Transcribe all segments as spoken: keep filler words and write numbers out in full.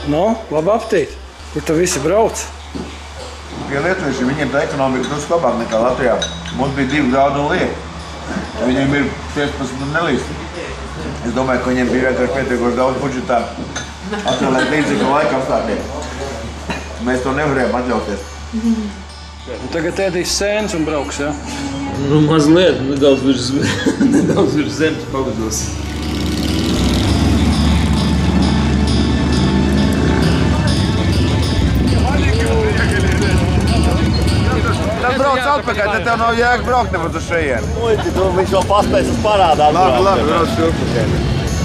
Nu, labi aptīt. Kur tu visi brauc? Pie lietuvieši, viņiem tā ekonomika drusku labāk nekā Latvijā. Mums bija divi grādi un liek. Viņiem ir piecpadsmit un nelīst. Es domāju, ka viņiem bija vienkārši pietiekoši daudz budžetā atvēlēt līdzīgu laika apstākļiem. Mēs to nevarējām atļauties. Un tagad ēdīs sēnes un brauks, ja? Nu, mazliet, nedaudz virs, nedaudz virs zemes pavados. Tad brauc atpakaļ, tad tev nav jēga braukt nevar uz šejieni. Muļķi, tu viņš vēl paspējas uz parādā. Labi, labi, brauc atpakaļ.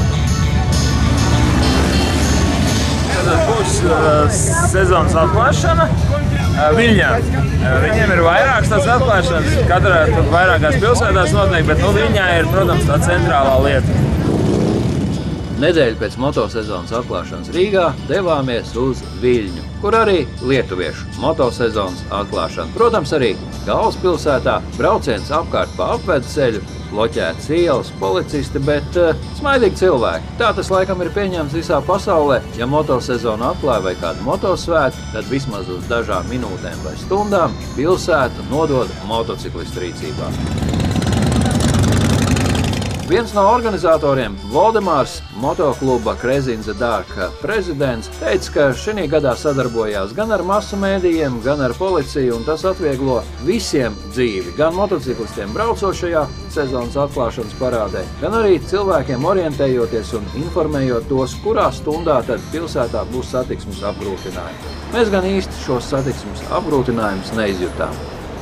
Tad būs uh, sezonas atklāšana uh, Viļņā. Uh, viņiem ir vairākas tādas atklāšanas, katrā vairākās pilsētās notiek, bet nu, Viļņā ir, protams, tā centrālā lieta. Nedēļu pēc motosezonas atklāšanas Rīgā devāmies uz Viļņu, kur arī lietuviešu motosezonas atklāšana. Protams, arī galvaspilsētā brauciens apkārt pa apvedceļu, bloķētas ielas, policisti, bet uh, smaidīgi cilvēki. Tā tas laikam ir pieņemts visā pasaulē. Ja motosezonu atklāja vai kādu motosvētku, tad vismaz uz dažām minūtēm vai stundām pilsētu nodod motociklistu rīcībā. Viens no organizatoriem, Voldemārs, motokluba Crazy in the Dark prezidents, teica, ka šī gadā sadarbojās gan ar masu mēdījiem, gan ar policiju, un tas atvieglo visiem dzīvi, gan motociklistiem braucošajā sezonas atklāšanas parādē, gan arī cilvēkiem orientējoties un informējot tos, kurā stundā tad pilsētā būs satiksmes apgrūtinājumi. Mēs gan īsti šos satiksmes apgrūtinājumus neizjutām.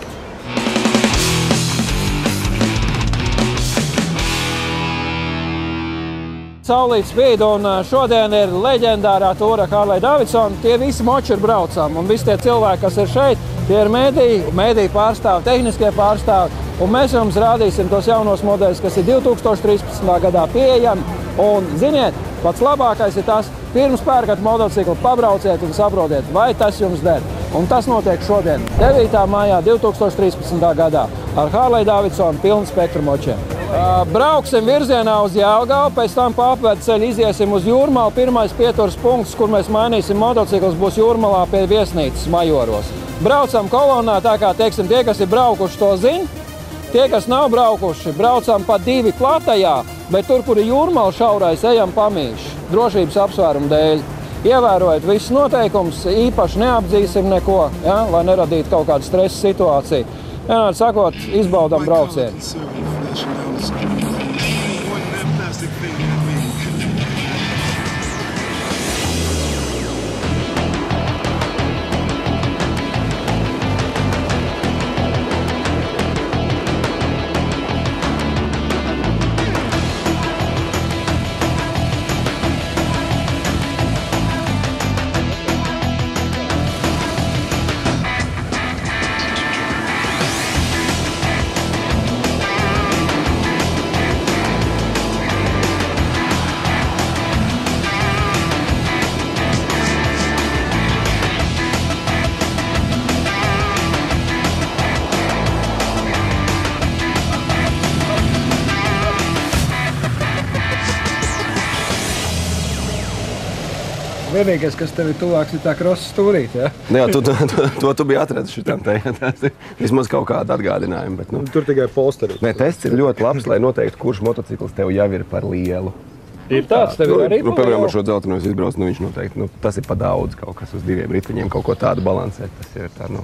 Saulīt spīd, un šodien ir leģendārā tūra Harley Davidson. Tie visi moči ir braucam, un visi tie cilvēki, kas ir šeit, tie ir mēdīji, mēdīji pārstāvi, tehniskie pārstāvi, un mēs jums rādīsim tos jaunos modeļus, kas ir divi tūkstoši trīspadsmitā gadā pieejami, un ziniet, pats labākais ir tas, pirms pērkat motociklu, pabrauciet un saprotiet, vai tas jums der. Un tas notiek šodien, devītā maijā divi tūkstoši trīspadsmitā gadā, ar Harley Davidson pilnu spektru močiem. Brauksim virzienā uz Jelgavu, pēc tam pa apvedceļu iziesim uz Jūrmalu. Pirmais pieturas punkts, kur mēs mainīsim motociklus, būs Jūrmalā pie viesnīcas Majoros. Braucam kolonā, tā kā, teiksim, tie, kas ir braukuši, to zina. Tie, kas nav braukuši, braucam pa divi platajā, bet tur, kur ir Jūrmala šaurais, ejam pamīši, drošības apsvērumu dēļ. Ievērojiet visus noteikumus, īpaši neapdzīsim neko, ja, lai neradītu kaut kādu stresa situāciju. Vienādi sakot, izbaudam braucienu. Vienīgais, kas tev ir tuvāks, ir tā krosa stūrīt, ja? Jā, tu, to, to tu biji atradis šitam te. Tas ir vismaz kaut kāda atgādinājuma. Bet, nu, tur tikai polsteri. Nē, tests ir ļoti labs, lai noteiktu, kurš motocikls tev jau ir par lielu. Ir tāds, tev ir arī nu, piemēram, ar šo dzeltenos izbrauc, nu viņš noteikti, nu, tas ir pa daudz kaut kas uz diviem riteņiem, kaut ko tādu balansēt. Tas ir tā, nu,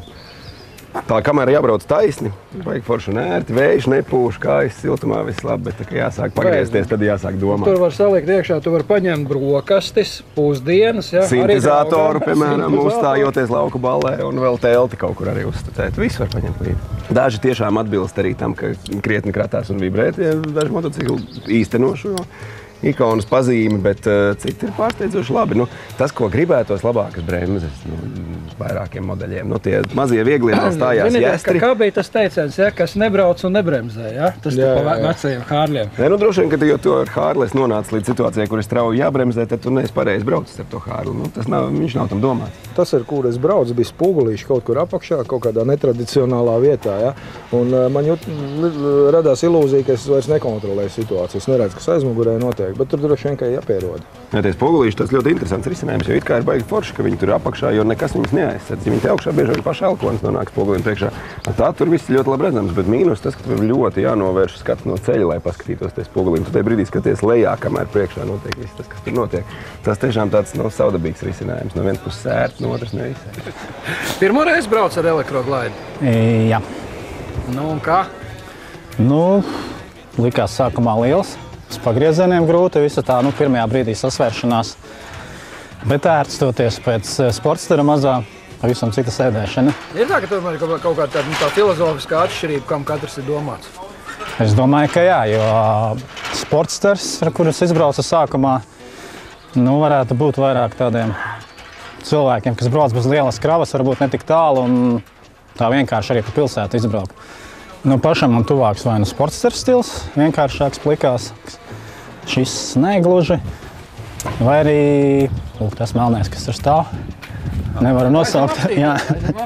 tā kamēr jābrauc taisni, vajag forši un ērti, vējš nepūš, kājas siltumā, viss labi, bet tā, ka jāsāk pagriezties, tad jāsāk domāt. Tur var salikt iekšā, tu var paņemt brokastis, pusdienas, ja? Sintezātoru, piemēram, uzstājoties lauku ballē un vēl telti kaut kur arī uzstatēt. Visu var paņemt līdzi. Daži tiešām atbilst arī tam, ka krietni kratās un vibrē tie daži motocikli īstenošu ikonas pazīmi, bet uh, citi ir pārsteidzoši labi. Nu, tas, ko gribētos, labākas bremzes, nu, vairākiem modeļiem. Nu, tie mazie vieglie vēl stājās jāstri. Kā bija tas teiciens, ja, kas nebrauc un nebremzē, ja? Tas jā, pa vecajiem Hārliem. Nē, nu, droši vien, ka tu, jo tu ar Hārles nonāc līdz situācijai, kur ir strauji jābremzē, tad tu neesi pareizi braucis ar to Hārli. Nu, tas nav, viņš nav tam domāts. Tas, ar kur es braucu, bija spūgulīši kaut kur apakšā, kaut kādā netradicionālā vietā. Ja? Un uh, man jūt, radās ilūzija, ka es vairs nekontrolēju situāciju. Es neredzu, kas aizmugurē notiek. vajag, bet tur droši vien kā jāpieroda. Jā, tie spogulīši, tas ļoti interesants risinājums, jo it kā ir baigi forši, ka viņi tur ir apakšā, jo nekas viņus neaizsedz. Ja viņi te augšā bieži vien paši elkonis nonāk spoguliem priekšā. Tā tur viss ļoti labi redzams, bet mīnus tas, ka tur ļoti jānovērš skats no ceļa, lai paskatītos tie spoguliem. Tu tajā brīdī skaties lejā, kamēr priekšā notiek viss tas, kas tur notiek. Tas tiešām tāds no savdabīgs risinājums. No vienas puses sērt, no otras nevisai. Pirmo reizi brauc ar elektroglaidu? Jā. Nu, un kā? Nu, likās sākumā liels. Uz pagriezieniem grūti, visa tā, nu, pirmajā brīdī sasvēršanās. Bet ērts toties pēc sportstera mazā, pavisam cita sēdēšana. Ir tā, ka tomēr kaut kāda tā, nu, tā filozofiskā atšķirība, kam katrs ir domāts? Es domāju, ka jā, jo sportsters, ar kurus izbrauca sākumā, nu, varētu būt vairāk tādiem cilvēkiem, kas brauc bez lielas kravas, varbūt ne tik tālu un tā vienkārši arī pa pilsētu izbraukt. Nu, pašam man tuvāks vai nu sportsters stils, vienkāršāks plikās, šis negluži, vai arī lūk, tas melnais, kas tur stāv. Nevaru nosaukt. Jā.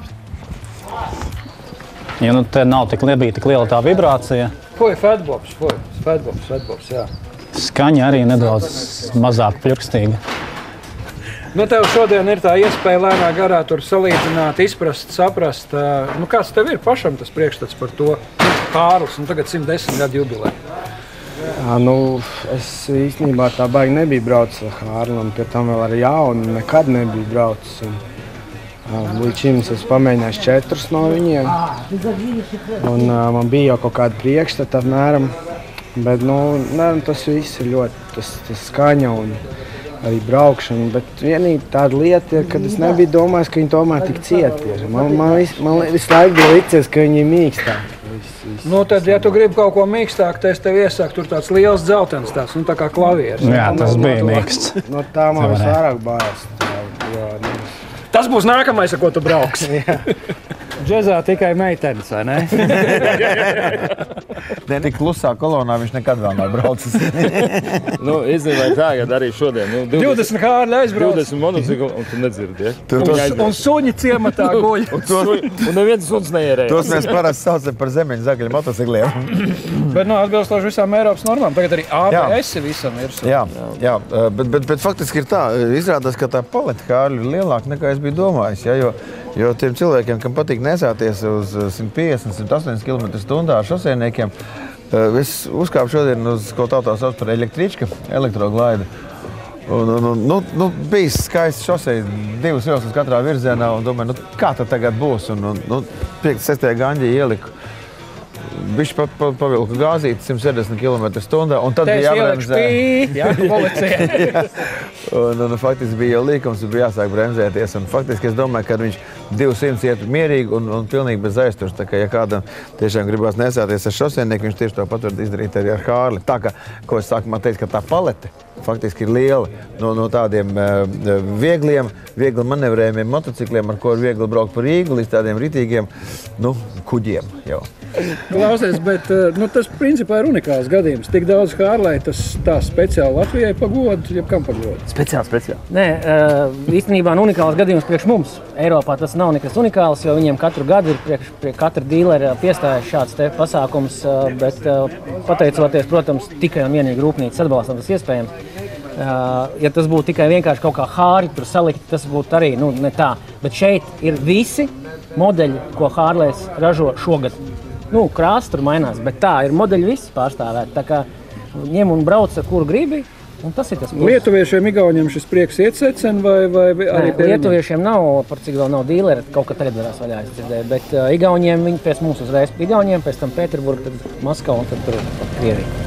Ja nu te nav tik nebija tik liela tā vibrācija. Foi, fatbobs, foi, fatbobs, fatbobs, jā. Skaņa arī nedaudz mazāk pļukstīga. Nu, tev šodien ir tā iespēja lēnā garā tur salīdzināt, izprast, saprast. Nu, kāds tev ir pašam tas priekšstats par to? Kārlis, nu tagad simt desmit gadu jubilē. Jā, nu, es īstenībā tā baigi nebiju braucis ar Hārli, un pie tam vēl ar jaunu nekad nebiju braucis. Un, līdz šim es pamēģināju četrus no viņiem. Un man bija jau kaut kāda priekšstata apmēram. Bet, nu, ne, tas viss ir ļoti, tas, tas skaņa un arī braukšana, bet vienīgi tāda lieta ir, kad es nebiju domājis, ka viņi tomēr tik cieti ir. Man, man, vis, man visu laiku bija licies, ka viņi ir mīkstāki. Vis, vis, nu, tad, ja tu gribi kaut ko mīkstāku, tad es tev iesaku tur tāds liels dzeltens tāds, nu tā kā klavieris. Jā, tas no, bija no, mīksts. No tā man visvairāk bājās. Jo, nu, tas būs nākamais, ar ko tu brauksi. Džezā tikai meitenes, vai ne? Ne, tik klusā kolonā viņš nekad vēl nav braucis. Nu, īstenībā tā, ka arī šodien. Nu, divdesmit hārļi aizbrauc. divdesmit monocikli, un tu nedzirdi, ja? Un, un suņi ciematā guļ. Un, suņi, un neviens suns neierēja. Tos mēs parasti saucam par zemeņu zagaļu motocikliem. Bet, nu, atbilstoši visām Eiropas normām. Tagad arī A B S visam ir. Jā, jā, bet, bet, bet faktiski ir tā, izrādās, ka tā paleta hārļu ir lielāka nekā es biju domājis, ja, jo, jo tiem cilvēkiem, kam patīk nesāties uz simt piecdesmit, simt astoņdesmit kilometru stundā ar šoseiniekiem, es uzkāpu šodien uz, ko tautā sauc par električka, elektroglaidu. Un, un, un, nu, nu, bija skaisti šosei, divas joslas katrā virzienā, un domāju, nu, kā tad tagad būs? Un, un, nu, piektajā, sestajā gaņģī ieliku. Viņš pa, pa, pavilku gāzīti simt sešdesmit kilometru stundā, un tad Te bija jābremzē. Jā, policija. un, un faktiski bija jau līkums, un bija jāsāk bremzēties. Un faktiski es domāju, ka viņš divsimt iet mierīgi un, un pilnīgi bez aizturs. Tā kā, ja kādam tiešām gribās nesāties ar šoseinieku, viņš tieši to pat var izdarīt arī ar Hārli. Tā kā, ko es sākumā teicu, ka tā palete faktiski ir liela no, no tādiem uh, viegliem, viegli manevrējumiem motocikliem, ar ko ir viegli braukt pa Rīgu, līdz tādiem ritīgiem, nu, kuģiem jau. Klausies, bet nu, tas principā ir unikāls gadījums. Tik daudz Hārlei, tas tā speciāli Latvijai pagodu, jeb kam pagodu? Speciāli, speciāli. Nē, īstenībā unikāls gadījums priekš mums. Eiropā tas nav nekas unikāls, jo viņiem katru gadu ir priekš, pie katra dīlera piestājas šāds te pasākums, bet pateicoties, protams, tikai un vienīgi rūpnīcas atbalstam tas iespējams. Ja tas būtu tikai vienkārši kaut kā Hārli tur salikt, tas būtu arī nu, ne tā. Bet šeit ir visi modeļi, ko Hārlejs ražo šogad. Nu, krāsa tur mainās, bet tā ir modeļi visi pārstāvēti. Tā kā ņem un brauc, ar kuru gribi, un tas ir tas. Lietuviešiem, igauniem šis prieks iet secen vai, vai arī Nē, lietuviešiem nav, par cik vēl nav dīleri, kaut kā tagad varās vaļā izdzirdēt, bet uh, igauniem viņi pēc mums uzreiz igauniem, pēc tam Pēterburga, tad Maskava un tad tur Krievija.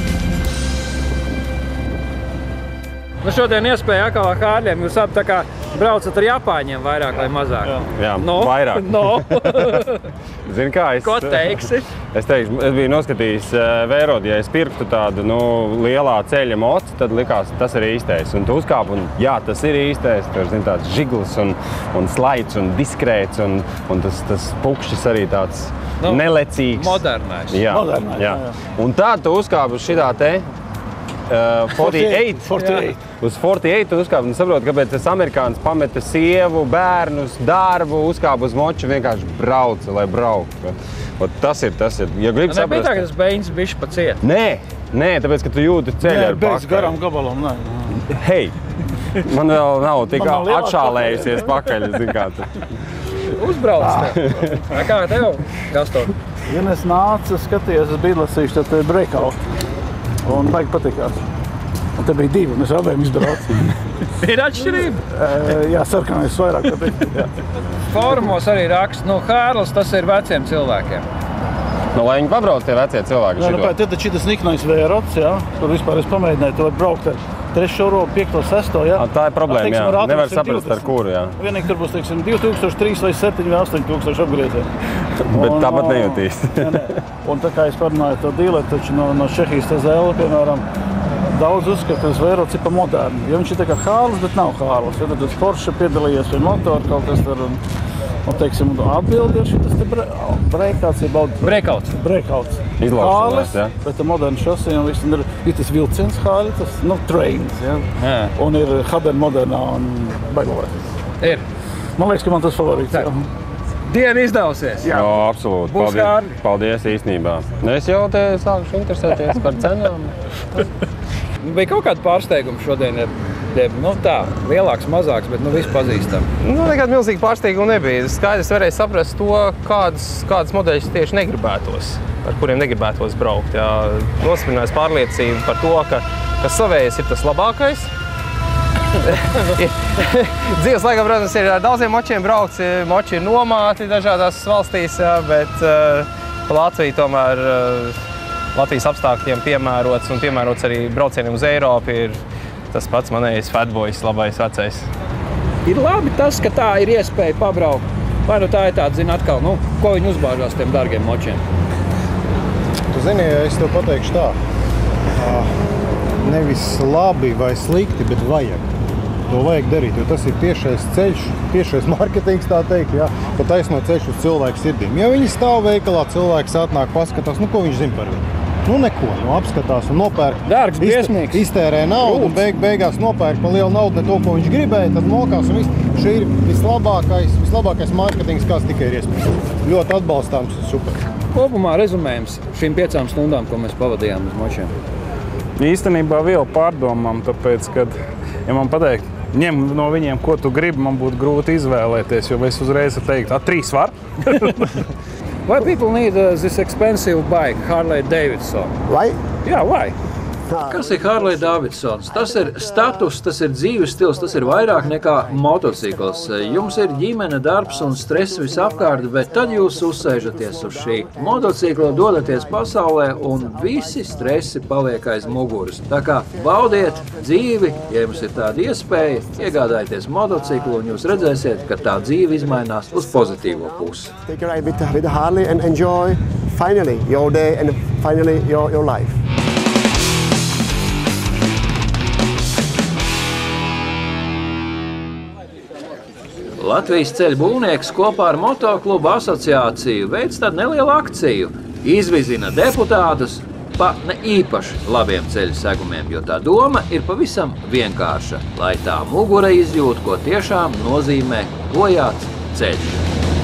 Nu, šodien iespēja atkal ar Hārļiem. Jūs abi tā kā braucat ar Japāņiem vairāk vai mazāk? Jā, Jā no? vairāk. No. Zini kā, es... Ko teiksi? Es teikšu, es biju noskatījis Vērodi, ja es pirktu tādu, nu, lielā ceļa moci, tad likās, tas ir īstais. Un tu uzkāp, un jā, tas ir īstais. Tur, zini, tāds žigls un, un slaids un diskrēts, un, un tas, tas pukšķis arī tāds nu, nelecīgs. Modernais. Jā, Modernais, jā. jā, jā. Un tad tu uzkāp uz šitā te Uh, forty-eight. forty-eight. Uz forty-eight tu uzkāp un saproti, kāpēc tas amerikānis pameta sievu, bērnus, darbu, uzkāp uz moču, vienkārši brauca, lai brauktu. Tas ir, tas ir. Ja gribi saprast... Nebija tā, ka tas beigns bišķi pa ciet? Nē, nē, tāpēc, ka tu jūti ceļu ar pakaļ. Nē, garām gabalam, nē. Hei, man vēl nav tik atšālējusies pakaļ, zin kā tu. Uzbrauc tev. Kā tev, Gaston? Ja es nācu, skaties, es biju lasījuši, tad te ir breakout. Un baigi patikās. Un te bija divi, un es abiem izbraucu. Ir atšķirība? Jā, sarkanais vairāk patīk. Fórumos arī raksta, nu, Hārls, tas ir veciem cilvēkiem. Nu, lai viņi pabrauc tie vecie cilvēki Jā, šito. nu, pēc, tad šitas niknais Vērots, jā. Tur vispār es pamēģināju, tu var braukt ar trešo robu, piekto, sesto, jā. A, tā ir problēma, teiksim, jā. Nevar saprast ar kuru, jā. Vienīgi tur būs, teiksim, divi tūkstoši trīs vai septiņi vai astoņi tūkstoši apgriezieni. Bet tāpat nejūtīs. Jā, ne. Un tā kā es parunāju to dīleri, taču no, no Čehijas tā zēle, piemēram, daudz uzskata, ka tas Vērots ir pa modernu. Jo viņš ir tā kā Hārls, bet nav Hārls. Ja tad uz Porsche piedalījies vai motoru kaut kas tur. Un, un teiksim, atbildi ir šitas te bre, breakouts, ir baud... Breakouts. Breakouts. Izlaukšanās, jā. Bet tā moderna šosija un viss. Ir, ir tas vilciens Hārli, tas, nu, trains, jā. Jā. Un ir Haber modernā un baigovais. Ir. Man liekas, ka man tas favorīts. Jā. Diena izdausies. Jā, jā absolūti. Būs Paldies, Hārli. paldies īstenībā. Es jau te sākušu interesēties par cenām. Bija kaut kāda pārsteiguma šodien, ja, nu tā, lielāks, mazāks, bet nu viss pazīstam. Nu, nekāda milzīga pārsteiguma nebija. Skaidrs varēja saprast to, kādas, kādas modeļus tieši negribētos, ar kuriem negribētos braukt. Jā. Nosprinājas pārliecība par to, ka, ka savējais ir tas labākais. Dzīves laikā, protams, ir ar daudziem močiem braukts, moči ir nomāti dažādās valstīs, jā, bet uh, Latvija tomēr uh, Latvijas apstākļiem piemērots un piemērots arī braucieniem uz Eiropu ir tas pats manējais fatboys, labais vecais. Ir labi tas, ka tā ir iespēja pabraukt. Vai nu tā ir tāda, zina, atkal, nu, ko viņi uzbāžās tiem dārgiem močiem? Tu zini, es tev pateikšu tā. Nevis labi vai slikti, bet vajag. To vajag darīt, jo tas ir tiešais ceļš, tiešais marketings, tā teikt, jā, pa taisno ceļš uz cilvēku sirdīm. Ja viņi stāv veikalā, cilvēks atnāk, paskatās, nu, ko viņš zina par viņu? Nu, neko, nu, apskatās un nopērk. Dārgs, briesmīgs. Iztērē naudu un beig, beigās nopērk pa lielu naudu, ne to, ko viņš gribēja, tad mokās un viss. Šī ir vislabākais, vislabākais marketings, kāds tikai ir iespējams. Ļoti atbalstāms, super. Kopumā rezumējums šīm piecām stundām, ko mēs pavadījām uz močiem. Īstenībā vēl pārdomām, tāpēc, kad, ja man pateikt, ņem no viņiem, ko tu gribi, man būtu grūti izvēlēties, jo es uzreiz teiktu, a, trīs var. Why people need uh, this expensive bike, Harley Davidson? Why? Yeah, why? Kas ir Harley Davidsons? Tas ir status, tas ir dzīves stils, tas ir vairāk nekā motocikls. Jums ir ģimene, darbs un stress visapkārt, bet tad jūs uzsēžaties uz šī motocikla, dodaties pasaulē un visi stresi paliek aiz muguras. Tā kā baudiet dzīvi, ja jums ir tāda iespēja, iegādājieties motociklu un jūs redzēsiet, ka tā dzīve izmainās uz pozitīvo pusi. Take a ride with, with Harley and enjoy finally your day and finally your, your life. Latvijas ceļu būvnieks kopā ar Motoklubu asociāciju veic tādu nelielu akciju. Izvizina deputātus pa ne īpaši labiem ceļu segumiem, jo tā doma ir pavisam vienkārša, lai tā mugura izjūt, ko tiešām nozīmē bojāts ceļš.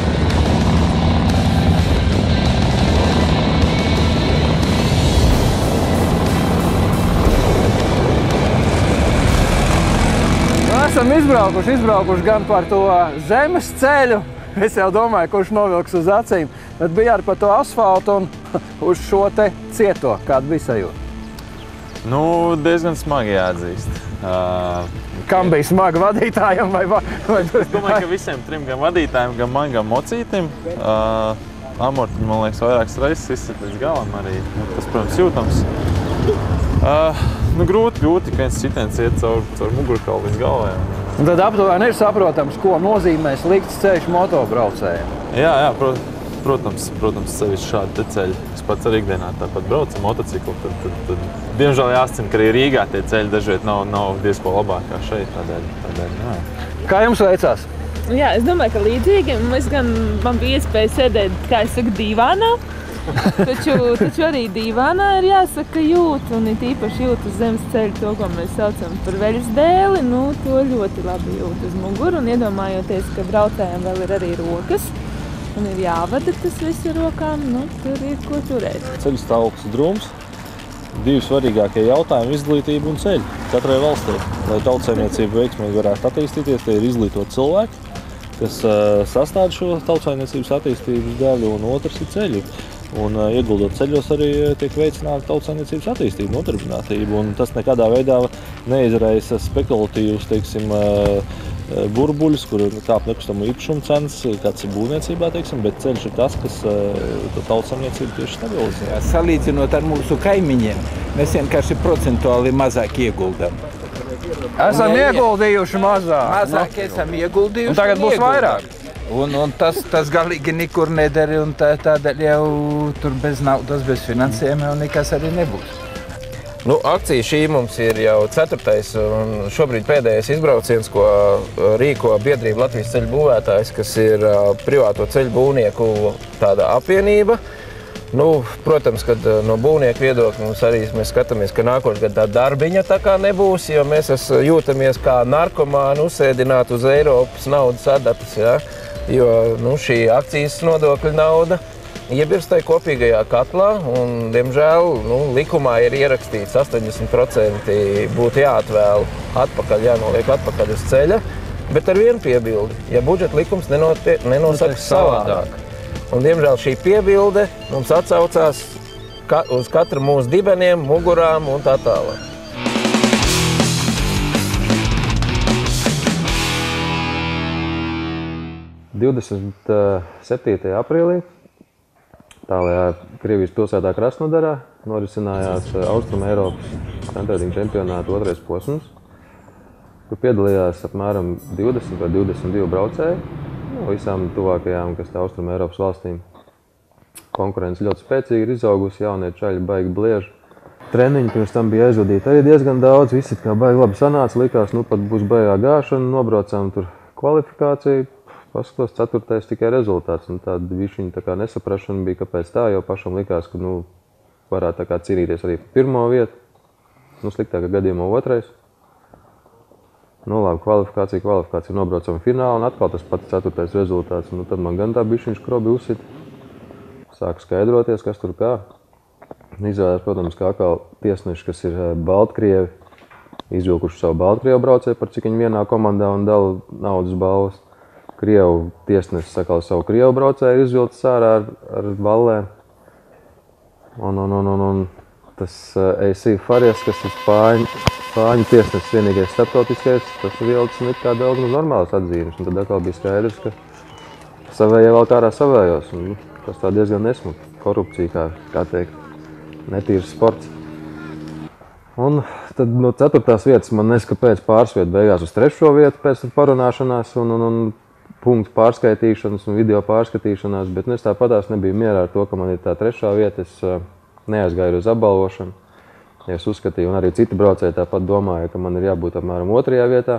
Esam izbraukuši, izbraukuši gan par to zemes ceļu. Es jau domāju, kurš novilks uz acīm, bet bija arī par to asfaltu un uz šo te cieto, kāda bija sajūta. Nu, diezgan smagi jāatzīst. Uh, Kam bija smagi vadītājiem vai... vai es domāju, ka visiem trim, gan vadītājiem, gan man, gan mocītim. Uh, amortiņi, man liekas, vairākas reizes izsit līdz galam arī. Tas, protams, jūtams. Uh, nu, grūti, grūti, ka viens citiens iet caur, caur mugurkaulu līdz galvai. Un tad aptuveni ir saprotams, ko nozīmē slikts ceļš motobraucējiem. Jā, jā, pro, protams, protams, sevišķi šādi te ceļi. Es pats arī ikdienā tāpat braucu ar motociklu. Tad, tad, tad, diemžēl jāsacina, ka arī Rīgā tie ceļi dažviet nav, nav diezko labāk kā šeit. Tādēļ, tādēļ, jā. Kā jums veicās? Jā, es domāju, ka līdzīgi. Es gan, man bija iespēja sēdēt, kā es saku, dīvānā. taču, taču arī dīvānā ir jāsaka jūt, un ir īpaši jūt uz zemes ceļu to, ko mēs saucam par veļas dēli. Nu, to ļoti labi jūt uz muguru, un iedomājoties, ka braucējiem vēl ir arī rokas, un ir jāvada tas viss ar rokām, nu, tur ir ko turēt. Ceļu stāvoklis drūms, divi svarīgākie jautājumi – izglītība un ceļi katrai valstī. Lai tautsaimniecība veiksmīgi varētu attīstīties, tie ir izglītot cilvēki, kas uh, sastāda šo tautsaimniecības attīstības daļu, un otrs ir ceļi. Un uh, ieguldot ceļos arī tiek veicināta tautsaimniecības attīstība, nodarbinātība, un tas nekādā veidā neizraisa spekulatīvus, teiksim, uh, burbuļus, kur kāp nekustamo īpašumu cenas, kāds ir būvniecībā, teiksim, bet ceļš ir tas, kas uh, to tautsaimniecību tieši stabilizē. Salīdzinot ar mūsu kaimiņiem, mēs vienkārši procentuāli mazāk ieguldam. Esam ieguldījuši mazāk. Mazāk nu. esam ieguldījuši. Un tagad būs ieguldam. vairāk. Un, un tas, tas galīgi nekur nedara, un tā, tādēļ jau tur bez naudas, bez finansējuma jau nekas arī nebūs. Nu, akcija šī mums ir jau ceturtais un šobrīd pēdējais izbrauciens, ko rīko biedrība Latvijas ceļu būvētājs, kas ir privāto ceļu būvnieku tāda apvienība. Nu, protams, kad no būvnieku viedokļa mums arī mēs skatāmies, ka nākošais gadā tā darbiņa tā kā nebūs, jo mēs jūtamies kā narkomāni uzsēdināt uz Eiropas naudas adatas, ja? Jo nu, šī akcijas nodokļa nauda iebirst tai kopīgajā katlā, un, diemžēl, nu, likumā ir ierakstīts astoņdesmit procenti būtu jāatvēl atpakaļ, jānoliek atpakaļ uz ceļa, bet ar vienu piebildi, ja budžeta likums nenosaka savādāk. Un, diemžēl, šī piebilde mums atsaucās ka, uz katru mūsu dibeniem, mugurām un tā tālāk. divdesmit septītajā aprīlī tālajā Krievijas pilsētā Krasnodarā norisinājās Austrum Eiropas centrētiņu čempionāta otrais posms, kur piedalījās apmēram divdesmit vai divdesmit divi braucēji no visām tuvākajām, kas tā Austrum Eiropas valstīm. Konkurence ļoti spēcīgi ir izaugusi, jaunie čaļi baigi blieži. Treniņi pirms tam bija aizvadīti arī diezgan daudz, visi kā baigi labi sanāca, likās, nu pat būs baigā gāšana, nobraucām tur kvalifikāciju. Paskatos, ceturtais tikai rezultāts, un tāda višķiņa tā kā nesaprašana bija, kāpēc tā, jo pašam likās, ka, nu, varētu tā kā cīnīties arī par pirmo vietu, nu, sliktākā gadījumā otrais. Nu, labi, kvalifikācija, kvalifikācija, nobraucam finālu, un atkal tas pats ceturtais rezultāts, nu, tad man gan tā bišķiņš krobi uzsit. Sāku skaidroties, kas tur kā. Izrādās, protams, kā atkal tiesneši, kas ir Baltkrievi, izvilkuši savu Baltkrievu braucēju, par cik viņi vienā komandā un dala naudas balvas. Krievu tiesnesis sakal savu Krievu braucēju izvilcis ārā ar, ar ballēm. Un, un, un, un, un tas A C Faries, kas ir spāņu, spāņu tiesnesis vienīgais starptautiskais, tas ir vilcis un it kā daudz normālas atzīmes. Un tad atkal bija skaidrs, ka savējie vēl kārā savējos. Un tas tā diezgan nesmuki. Korupcija, kā, kā teikt, netīrs sports. Un tad no ceturtās vietas man neska pēc pārsviet beigās uz trešo vietu pēc parunāšanās un, un, un punktu pārskaitīšanas un video pārskatīšanās, bet es tāpatās nebiju mierā ar to, ka man ir tā trešā vieta. Es uh, neaizgāju uz apbalvošanu. Ja es uzskatīju, un arī citi braucēji tāpat domāja, ka man ir jābūt apmēram otrajā vietā.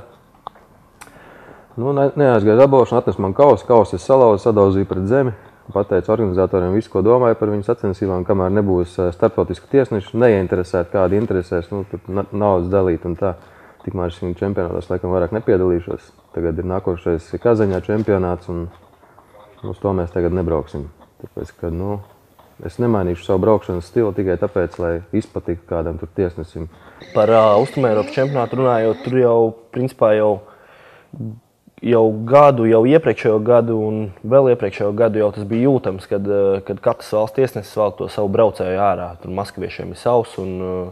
Nu, ne, neaizgāju uz apbalvošanu, atnes man kausu, kausu es salauzu, sadauzīju pret zemi. Pateicu organizatoriem visu, ko domāju par viņu sacensībām, kamēr nebūs starptautisku tiesnešu, neinteresēt, kādi interesēs, nu, tur naudas dalīt un tā. Tikmēr es viņu čempionātos laikam vairāk nepiedalīšos. Tagad ir nākošais Kazaņā čempionāts, un uz to mēs tagad nebrauksim. Tāpēc, ka, nu, es nemainīšu savu braukšanas stilu tikai tāpēc, lai izpatiktu kādam tur tiesnesim. Par uh, Austrumēropas čempionātu runājot, tur jau, principā, jau, jau gadu, jau iepriekšējo gadu un vēl iepriekšējo gadu jau tas bija jūtams, kad, kad katrs valsts tiesnesis vēl to savu braucēju ārā. Tur maskaviešiem ir savs un uh,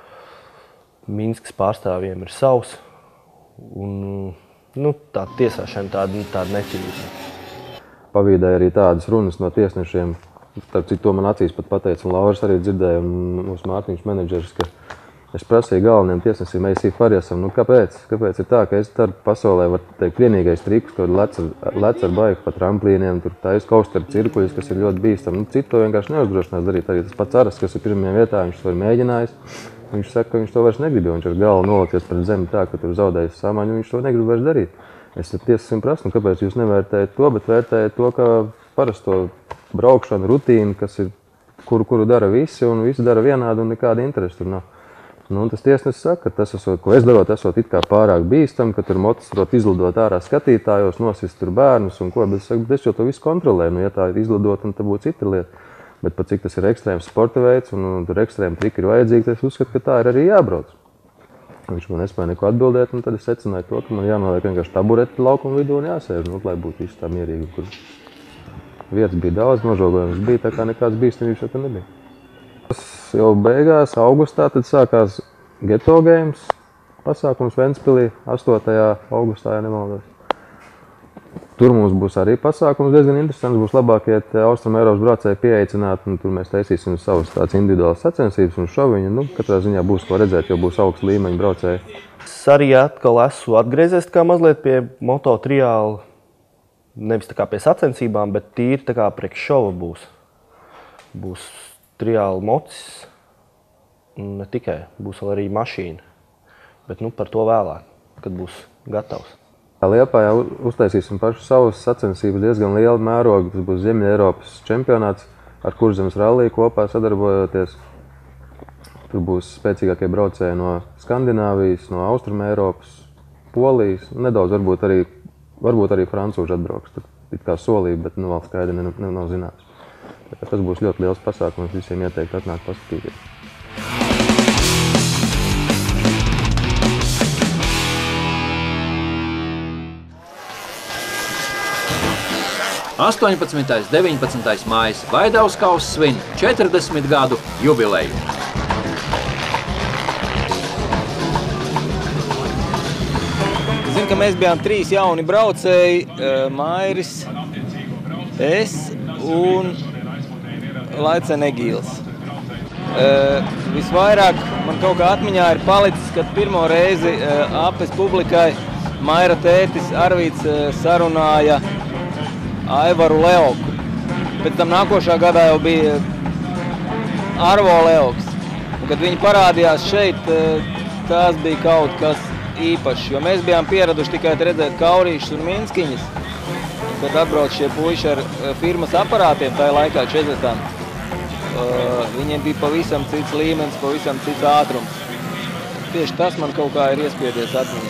Minskas pārstāvjiem ir savs. Un, nu, tā tiesāšana tāda, tāda netīra. Pavīdēja arī tādas runas no tiesnešiem. Starp citu, to man acīs pat pateica, un Lauris arī dzirdēja, un mūsu Mārtiņš menedžers, ka Es prasīju galvenajam tiesnesim, Eisī Fariasam, nu kāpēc? Kāpēc ir tā, ka es tad pasaulē, var teikt, vienīgais trikus, kad lec ar, lec ar baigu pa tramplīniem, tur taisa kaustaru cirkuļus, kas ir ļoti bīstami. Nu, citu to vienkārši neuzdrošinās darīt. Arī tas pats Aras, kas ir pirmajā vietā, viņš to ir mēģinājis. Viņš saka, ka viņš to vairs negrib, jo viņš ar galvu nolacies pret zemi tā, ka tur zaudējis samaņu, viņš to negrib vairs darīt. Es tad tiesnesim prasu, nu, kāpēc jūs nevērtējat to, bet vērtējat to, ka parasto braukšanu, rutīnu, kas ir, kuru, kuru dara visi, un visi dara vienādi, un nekāda interesa tur nav. Nu, un tas tiesnesis saka, ka tas, esot, ko es darot, esot it kā pārāk bīstam, ka tur motis varot izlidot ārā skatītājos, nosist tur bērnus un ko, bet es saku, bet es jau to visu kontrolēju, nu, ja tā ir izlidot, un tā būtu cita lieta. Bet pat cik tas ir ekstrēms sporta veids, un, un tur ekstrēmi triki ir vajadzīgi, es uzskatu, ka tā ir arī jābrauc. Viņš man nespēja neko atbildēt, un tad es secināju to, ka man jānoliek vienkārši tabureti laukuma vidū un jāsēž, nu, lai būtu viss tā mierīgi, kur vietas bija daudz, nožogojums bija, tā kā nekāds bīstamības jau tur nebija. Jau beigās, augustā, tad sākās Geto Games pasākums Ventspilī, astotajā augustā, ja nemaldos. Tur mums būs arī pasākums diezgan interesants, būs labākie Austrum Eiropas braucēji pieeicināti, un tur mēs taisīsim savas tādas individuālas sacensības un šoviņu. Nu, katrā ziņā būs ko redzēt, jo būs augsts līmeņa braucēji. Es arī atkal esmu atgriezies tā kā mazliet pie moto triāla, nevis tā kā pie sacensībām, bet tīri tā kā priekš šova būs. Būs triāla mocis, ne tikai, būs vēl arī mašīna, bet nu par to vēlāk, kad būs gatavs. Liepājā uztaisīsim pašu savas sacensības diezgan liela mēroga, tas būs Ziemeļa Eiropas čempionāts ar Kurzemes ralliju kopā sadarbojoties. Tur būs spēcīgākie braucēji no Skandināvijas, no Austrum Eiropas, Polijas, nedaudz varbūt arī, varbūt arī francūži atbrauks, tur it kā solība, bet nu vēl skaidri ne, ne, nav zināts. Tas būs ļoti liels pasākums, visiem ieteiktu atnākt paskatīties. astoņpadsmitais deviņpadsmitais mājas Vaidavskaus svin četrdesmit gadu jubileju. Zinu, ka mēs bijām trīs jauni braucēji, Mairis, es un Laice Negīls. Visvairāk man kaut kā atmiņā ir palicis, kad pirmo reizi apes publikai Maira tētis Arvīts sarunāja Aivaru Leoku. Pēc tam nākošā gadā jau bija Arvo Leoks. Un, kad viņi parādījās šeit, tās bija kaut kas īpašs, jo mēs bijām pieraduši tikai redzēt kaurīšus un minskiņas. Kad atbrauc šie puiši ar firmas aparātiem, tajā laikā četrdesmitā, viņiem bija pavisam cits līmenis, pavisam cits ātrums. Tieši tas man kaut kā ir iespiedies atmiņā.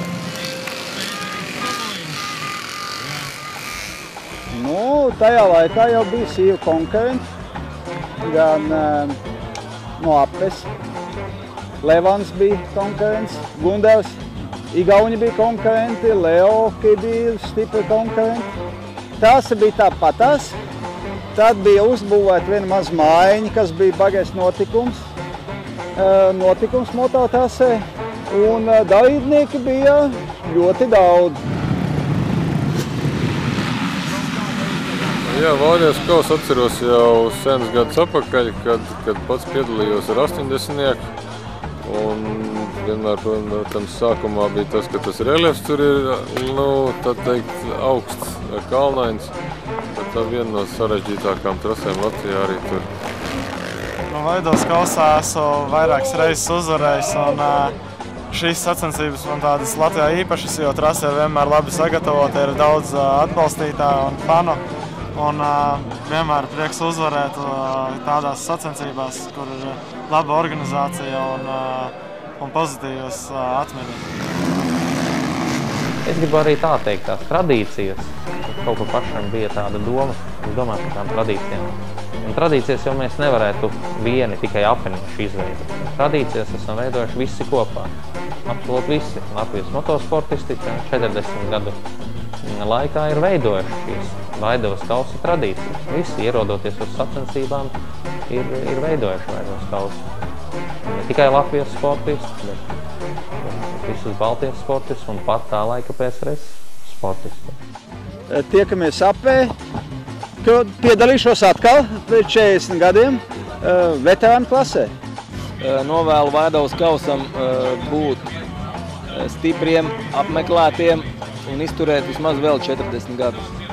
Nu, tajā laikā jau bija sīvu konkurenti, gan uh, no apes. Levans bija konkurents, Gundevs, Igauni bija konkurenti, Leoki bija stipri konkurenti. Tās bija tāpatās. Tad bija uzbūvēta viena maz mājiņa, kas bija bagais notikums, uh, notikums mototrasē, un uh, dalībnieki bija ļoti daudz. Jā, Vāļies kaus atceros jau senus gadus atpakaļ, kad, kad pats piedalījos ar astoņdesmitnieku. Un vienmēr, protams, sākumā bija tas, ka tas reliefs tur ir, nu, tā teikt, augsts, kalnains. Bet tā viena no sarežģītākām trasēm Latvijā arī tur. No Vaidavas kausā esmu vairākas reizes uzvarējis, un šīs sacensības man tādas Latvijā īpašas, jo trasē vienmēr labi sagatavota, ir daudz atbalstītāju un fanu. Un uh, vienmēr prieks uzvarēt uh, tādās sacensībās, kur ir laba organizācija un, uh, un pozitīvas uh, atmiņas. Es gribu arī tā teikt, tās tradīcijas. Kaut kur pašam bija tāda doma, es domāju par tām tradīcijām. Un tradīcijas jau mēs nevarētu vieni tikai apvienoši izveidot. Tradīcijas esam veidojuši visi kopā. Absolūti visi. Latvijas motosportisti četrdesmit gadu laikā ir veidojuši šīs Vaidavas kausa tradīcijas. Visi, ierodoties uz sacensībām, ir, ir veidojuši Vaidavas kausu. Ne tikai Latvijas sportisti, bet visus Baltijas sportistus un pat tā laika P S R S sportisti. Tiekamies apē, piedalīšos atkal pēc četrdesmit gadiem veterānu klasē. novēlu Vaidavas kausam būt stipriem, apmeklētiem un izturēt vismaz vēl četrdesmit gadus.